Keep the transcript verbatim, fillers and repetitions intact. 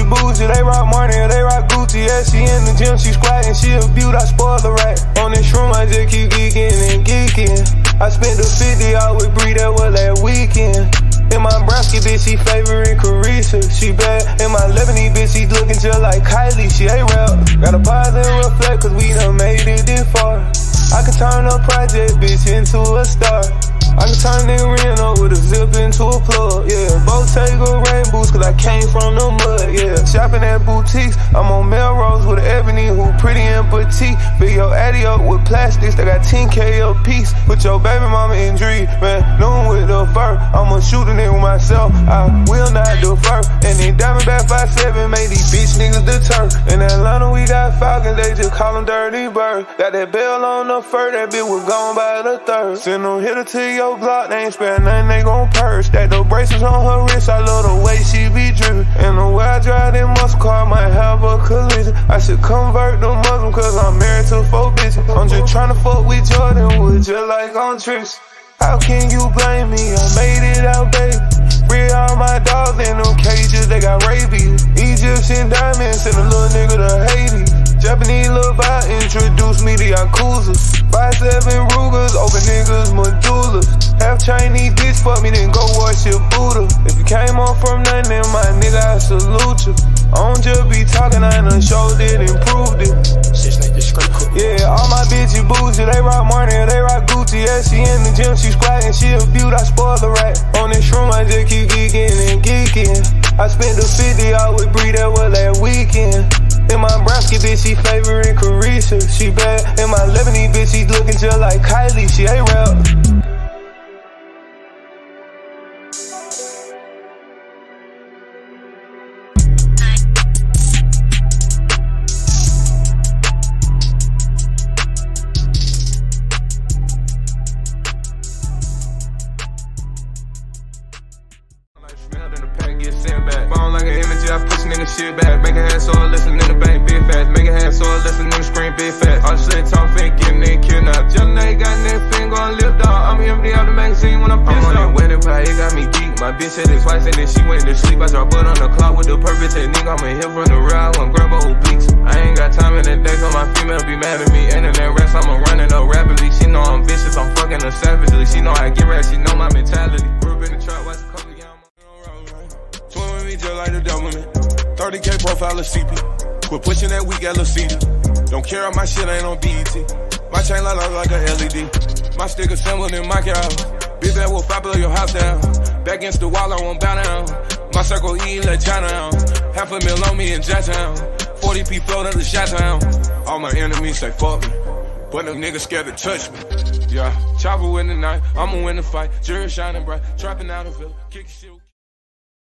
Boujee, they rock Marni, they rock Gucci. Yeah, she in the gym, she squattin', she a beaut, I spoil the rat. On this shroom, I just keep geekin' and geekin'. I spent the fifty out with Bree, that was that weekend. In my browski, bitch, she favorin' Caresha, she bad. In my Lebanese, bitch, she lookin' just like Kylie, she ain't rap. Got a positive reflect, cause we done made it this far. I can turn a project, bitch, into a star. I can turn nigga Reno with a zip into a plug, yeah. Bottega rainboots, cause I came from the mud, yeah. Shopping at boutiques, I'm on Melrose with an ebony who pretty and petite. Fill your addy up with plastics, they got ten K a piece. With your baby mama in dream, man, noon with the fur. I'ma shoot a nigga myself, I will not defer. And then Diamondback five seven made these bitch niggas deter. In Atlanta we got Falcons, they just call them Dirty Bird. Got that bell on the fur, that bitch was gone by the third. Send them hitter to your Glock, they ain't spare nothing, they gon' purse. Stack the bracelets on her wrist, I love the way she be driven. And the way I drive that muscle car might have a collision. I should convert the Muslim cause I'm married to four bitches. I'm just tryna fuck with Jordan Wood just like on tricks. How can you blame me? I made it out, baby. Free all my dogs in them cages, they got rabies. Egyptian diamonds, send a little nigga to Haiti. Japanese love, I introduced me to Yakuza. five seven Rugers, open niggas medullas. Half Chinese bitch, fuck me, then go worship Buddha. If you came on from nothing, then my nigga, I salute you. I don't just be talking, I done showed it and proved it. Yeah, all my bitches Boujee, they rock Marni, they rock Gucci. Yeah, she in the gym, she squattin', she a beaut, I spoil the rat. On this shroom, I just keep geekin' and geekin'. I spent the fifty out with Bree, that was that weekend. In my browski, bitch, she favorin' Caresha, she bad. In my Lebanese, bitch, she lookin' just like Kylie, she ain't rap. Phone like an image, I push nigga shit back. Make a hand so I listen in the bank, big fast. Make a hand so I listen in the screen, big fast. All shit talk fin, getting nigga kidnapped. Just now got nigga fin gon' lift off. I'm empty out the magazine when I'm pissed off. I'm on that wedding pie, it got me deep. My bitch said it twice and then she went to sleep. I drop butt on the clock with the purpose. That nigga I'ma hit from the ride when grab a whole beats. I ain't got time in the day so my female be mad at me. And in that rest, I'ma running up rapidly. She know I'm vicious, I'm fucking her savagely. She know I get rap, she know my mentality. Grew up in the trap, watch a couple of y'all. Swim with me just like the government. thirty K profile of C P. Quit pushing that weak L C D. Don't care if my shit ain't on B E T. My chain light up like a L E D. My stick assembled in my cow. Bitch that will fire blow your house down. Back against the wall, I won't bow down. My circle E, let China down. Half a mil on me in Jacktown. forty P float up the shot town. All my enemies say fuck me, but them niggas scared to touch me. Yeah, chopper win the night, I'ma win the fight. Jury shining bright, trapping out of Ville, kick shit.